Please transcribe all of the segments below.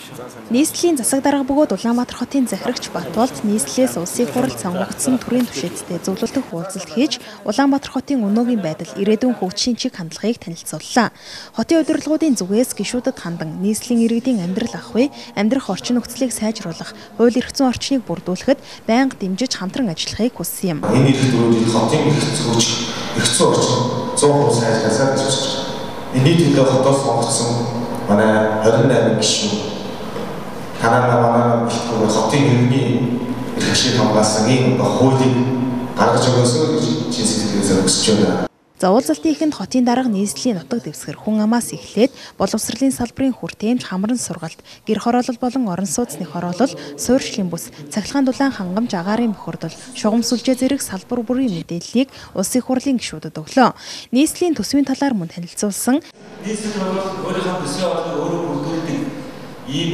Нийслэлийн засаг дарга бөгөөд Улаанбаатар хотын захирагч Батболд нийслэлээс улсын хурал сонгогдсон төрийн түвшинтэй зөвлөлтөх уулзалт хийж Улаанбаатар хотын өнөөгийн байдал, ирээдүйн хөгжлийн чиг хандлагыг танилцууллаа. Хотын удирдлагуудын зүгээс гишүүдэд хандан нийслэлийн иргэдийн амьдрал ахуй, амьдрах орчин нөхцөлийг сайжруулах, хууль эрх зүйн орчныг бүрдүүлэхэд байнга дэмжиж хамтран ажиллахыг хүссэн юм. Энэ их төрөлд хотын эрх зүйн орчин 100% сайжруулахаа гэж хүсэж байна. Энэ төлөө хотоос сонгогдсон манай 28 гишүүн Танаа манай хотын иргэний эрх ашиг хамгаалсан ийм хуулийг гаргаж өгөөсэй гэж чинсэлгээс өсөж байна. За уулзалтын эхэнд хотын дарга нийслэлийн нутаг дэвсгэр хүн амаас эхлээд боловсролын салбарын хүртээмж, хамран сургалт, гэр хороолол болон орон сууцны хороолол, суурьшлийн бүс, цахилгаан дулаан хангамж, агаарын бохирдол, шугам сүлжээ зэрэг салбар бүрийн мэдээллийг улсын хурлын гишүүдэд өглөө. Нийслэлийн төсвийн талаар мөн танилцуулсан. Нийслэл бол өөрийнхөө төсвийн бодлого өөрөө бүрдүүлдэг ийм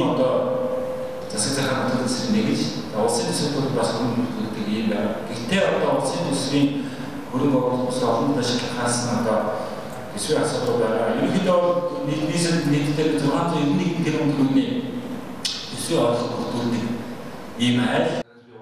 засаг захаан төлөвлөсөн нэг гэж улсын төсвийн бас бүрдүүлдэг ийм байна. Гэхдээ улсын төсвийн хөрөнгө оруулалт олон ашиглахаас төсвийн асуудал байгаа. Ерөнхийдөө нийслэл нийтдээ 691 тэрбум төгрөгийн төсвийн орлого бүрдүүлдэг ийм айл.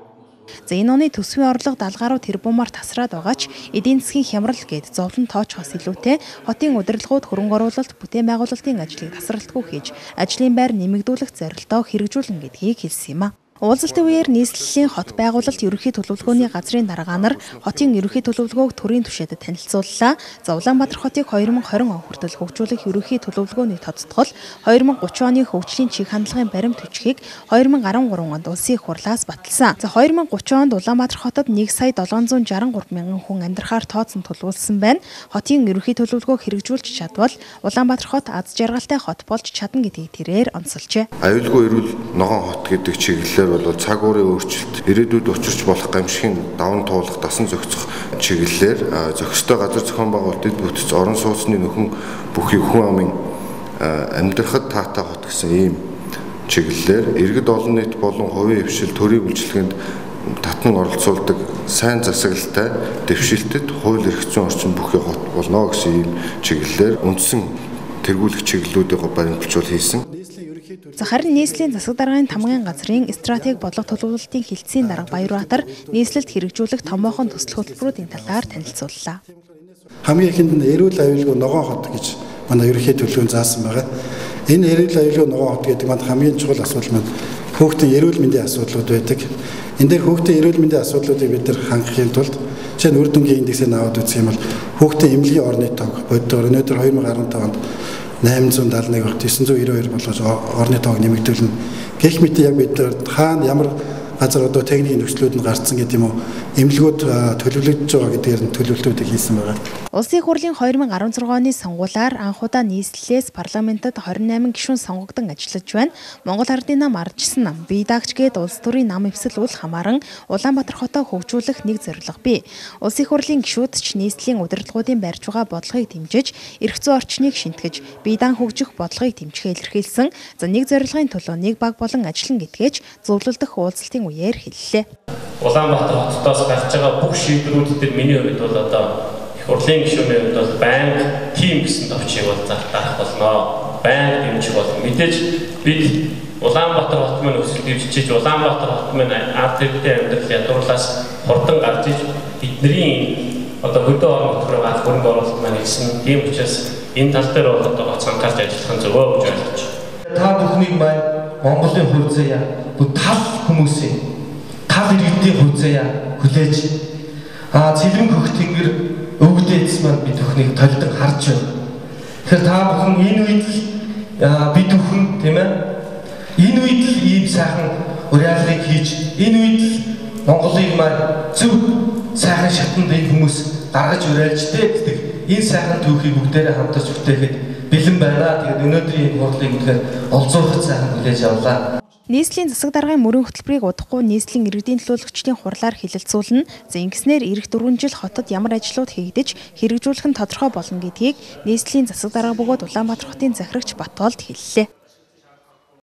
За энэ оны төсвийн орлого 70 гаруй тэрбумаар тасраад байгаа ч эдийн засгийн хямрал гээд зовлон тоочхоос илүүтэй хотын удирдлагууд хөрөнгө оруулалт, бүтээн байгуулалтын ажлыг тасралтгүй хийж, ажлын байр нэмэгдүүлэх зорилтоо хэрэгжүүлнэ гэдгийг хэлсэн юм а. Уулзалтын үеэр нийслэлийн хот байгуулалт ерөнхий төлөвлөгөөний газрын дарга нар хотын ерөнхий төлөвлөгөөг төрийн түвшинтэд танилцууллаа. За Улаанбаатар хотыг 2020 он хүртэл хөгжүүлэх ерөнхий төлөвлөгөөний тодтгол 2030 оны хөгжлийн чиг хандлагын баримт бичгийг 2013 онд улсын их хурлаас баталсан. За 2030 онд Улаанбаатар хотод 1,763 мянган хүн амьдрахаар тооцсон төлөвлөсөн байна. Хотын ерөнхий төлөвлөгөөг хэрэгжүүлж чадвал Улаанбаатар хот аз жаргалтай хот болж чадна гэдгийг тэрээр онцолжээ. Аюулгүй эрүүл ногоон хот гэдэг чиглэлээр бол цаг уурын өөрчлөлт, ирээдүйд учирч болох гамшигын даван туулах, дасан зохицох чиглэлээр зохистой газар зохион байгуулалт, дэд бүтц, орон сууцны нөхөн бүхий хүн амын амьдрахад таатай хот гэсэн ийм чиглэлээр иргэд олон нийт болон хувийн хвшил төрийн үйлчилгээнд татан оролцуулдаг сайн засаглалтай дэвшилтэд хууль эрх зүйн орчин бүхий хот болно гэсэн ийм чиглэлээр үндсэн тэргүүлэх чиглэлүүдийг баримтжуул хийсэн. За харин нийслэлийн засаг даргын тамгын газрын стратеги бодлого төлөвлөлтийн хилцээний дарга Баярбаатар нийслэлд хэрэгжүүлэх томоохон төсөл хөтөлбөрүүдийн талаар танилцууллаа. Хамгийн ихэнд нь эрүүл аюулгүй ногоон хот гэж манай ерөнхий төлөвлөгөө заасан байгаа. Энэ эрүүл аюулгүй ногоон хот гэдэг маань хамгийн чухал асуудал маань хүүхдийн эрүүл мэндийн асуудлууд байдаг. Энэ дээр хүүхдийн эрүүл мэндийн асуудлуудыг бид нар хангахын тулд жишээ нь үр дүнгийн индексийг аваад үзэх юм бол хүүхдийн эмнэлгийн орны тоог боддоор өнөөдөр 2015 онд 871 орт 992 болгож орны тоог нэмэгдүүлнэ. Гэх мэт яг бид хаана ямар газар одоо техникийн нөхцлүүд нь гарцсан гэдэг юм уу эмнэлгүүд төлөвлөгдөж байгаа гэдгээр нь төлөвлөлтүүдийг хийсэн байгаа. Улсын хурлын 2016 оны сонгуулиар анхудаа нийслэлээс парламентод 28 гишүүн сонгогдсон ажиллаж байна. Монгол Ардын нам ардчсан нам, бие даагч гээд улс төрийн нам эвсэл үл хамааран Улаанбаатар хотоо хөгжүүлэх нэг зорилго бий. Улсын хурлын гишүүд ч нийслэлийн удирдлагуудын барьж байгаа бодлогыг дэмжиж, эрх зүйн орчныг шинтгэж, бие даан хөгжих бодлогыг дэмжихээ илэрхийлсэн. За нэг зорилгын төлөө нэг баг болон ажиллана гэдгээч зөвлөлдөх уулзалтын үеэр хэллээ. Улаанбаатар хотоос гарч байгаа бүх шийдвэрүүд дээр миний хувьд бол одоо их хурлын гишүүний хувьд бол байнга тим гэсэн товчийг бол зарах болно. Байнга дэмжих бол мэдээж бид Улаанбаатар хот маань өсөлт дэвшиж Улаанбаатар хот маань ард иргэдийн амьдрал ядуурлаас хурдан гарч иж бидний одоо хөдөө орон нутгаар гал хөрөнгө оруулалт маань хийсэн. Тийм учраас энэ тал дээр бол одоо цанхаарч ажиллах нь зөвөө гэж ойлгож байна. Та бүхнийг маань Монголын хувь заяа бүх тал хүмүүсийн тал иргэдийн хувь заяа хүлээж цэлэн хөх тэнгэр өвгдөөс маань бид бүхнийг толдон харж байна. Тэгэхээр та бүхэн энэ үед бид бүхэн тийм ээ энэ үед л ийм сайхан уриалгыг хийж энэ үед л Монголыг маань зөв сайхан шатанд энэ хүмүүс гаргаж уриалж гэдэг энэ сайхан түүхийг бүгдээрээ хамтарч бүтээхэд бэлэн байна. Тэгээд өнөөдрийн хурлыг үнэхээр олзуурах сайхан хүлээж авлаа. Нийслэлийн засаг даргын мөрөн хөтөлбөрийг удахгүй нийслэлийн иргэдийн төлөөлөгчдийн хурлаар хэлэлцүүлнэ. За ингэснээр эх 4 жил хотод ямар ажлууд хийгдэж хэрэгжүүлэх нь тодорхой болно гэдгийг нийслэлийн засаг дарга бөгөөд Улаанбаатар хотын захирагч Батболд хэллээ.